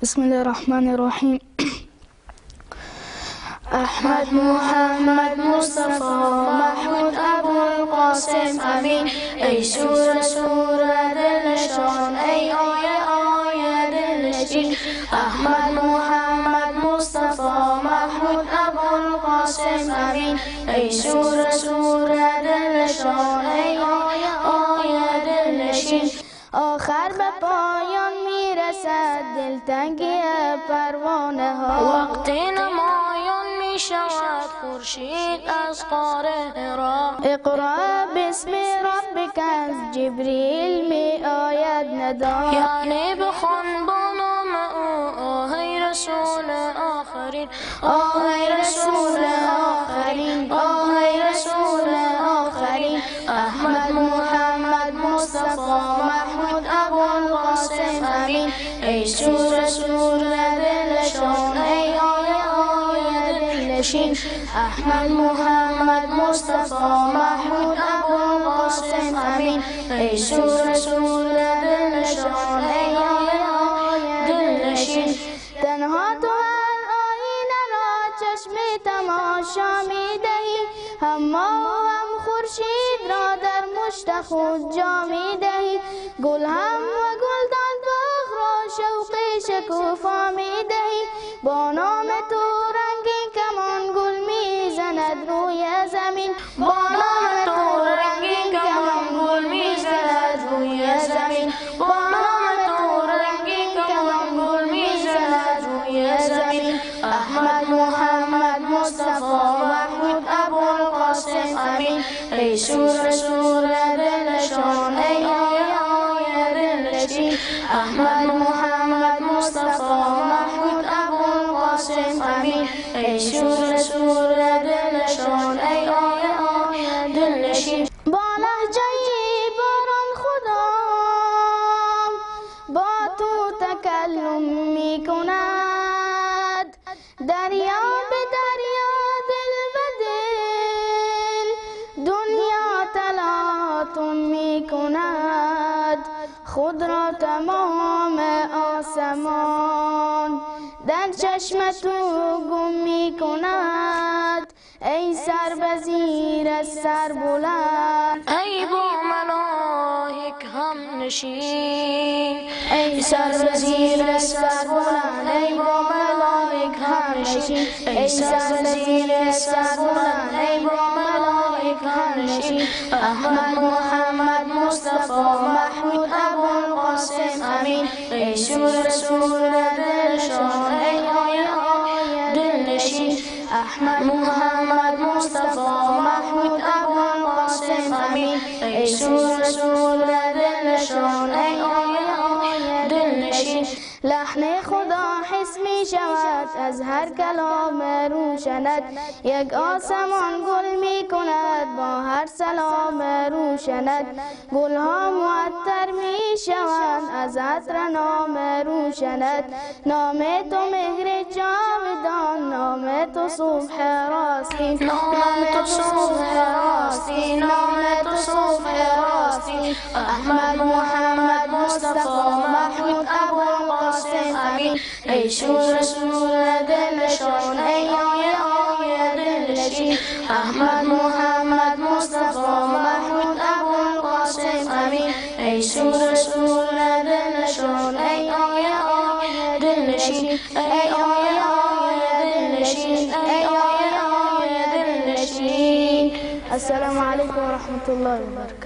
بسم الله الرحمن الرحیم. احمد محمد مصطفى محمود ابوالقاسم امین، ای سور سور دلنشان، ای آیه آیه دلنشین. احمد محمد مصطفى محمود ابوالقاسم امین، ای سور سور دلنشان، ای آیه آیه دلنشین. آخر به پایان میرسد دلتنگی پروانه ها، وقتی نمایان می شود خورشید از غار حرا. اقرأ باسم ربک از جبریل می آید ندا، یعنی بخوان با نام او آهی رسول آخرین، آهی رسول آخرین، آهی رسول آخرین. احمد محمد مصطفى محمود ابوالقاسم امین، ای سور سور دلنشان، ای آیه آیه دلنشین. احمد محمد مصطفى محمود ابوالقاسم امین، ای سور سور دلنشان، ای آیه آیه دلنشین. تنها تو آینه را چشم تماشا می دهی، هم ماه و هم خورشید را در مشت خود جا می دهی. گل هم و گلدان باغ را شوق شکوفا می دهی. با نام تو رنگین کمان گل می زند روی زمین، با نام تو رنگین کمان گل می زند روی زمین، با نام تو رنگین کمان گل می زند روی زمین. احمد محمد مصطفى محمود ابوالقاسم امین، ای سور سور دلنشان، ای آیه آیه دلنشین. احمد محمد مصطفى محمود ابوالقاسم امین، ای سور سور دلنشان، ای آیه آیه دلنشین. با لهجه باران خدام با تو تکلم می کند، دریا به دریا دل به دل دنیا تلاطم می کند. خود را تمام آسمان در چشم تو گم می کند، ای سر بزیر از سر بلند، ای با ملائک هم نشین، ای سر وزیر از سر بلند، ای با ملائک هم نشین. ای سر وزیر از سر بلند، ای با ملائک هم نشین. احمد محمد مصطفى محمود ابوالقاسم امین، ای سور سور دلنشان، ای آیه آیه دلنشین. احمد محمد مصطفى محمود ابوالقاسم امین، ای سور سور دلنشان، ای آیه آیه دلنشین. لحن خدا حس می شود از هر کلام روشنت، یک آسمان گل می کند با هر سلام روشنت. گل ها معطر می شوند از عطر نام روشنت. نام تو مهر جاودان، نام تو صبح راستی، نام تو صبح راستی، نام تو صبح راستی. احمد محمد مصطفى محمود ابوالقاسم امین، ای سور سور دلنشان، ای آیه آیه دلنشین. احمد محمد مصطفى محمود ابوالقاسم امین، ای سور سور دلنشان، ای آیه آیه دلنشین، ای آیه آیه دلنشین، ای آیه آیه دلنشین. السلام علیکم و رحمت الله و برکاته.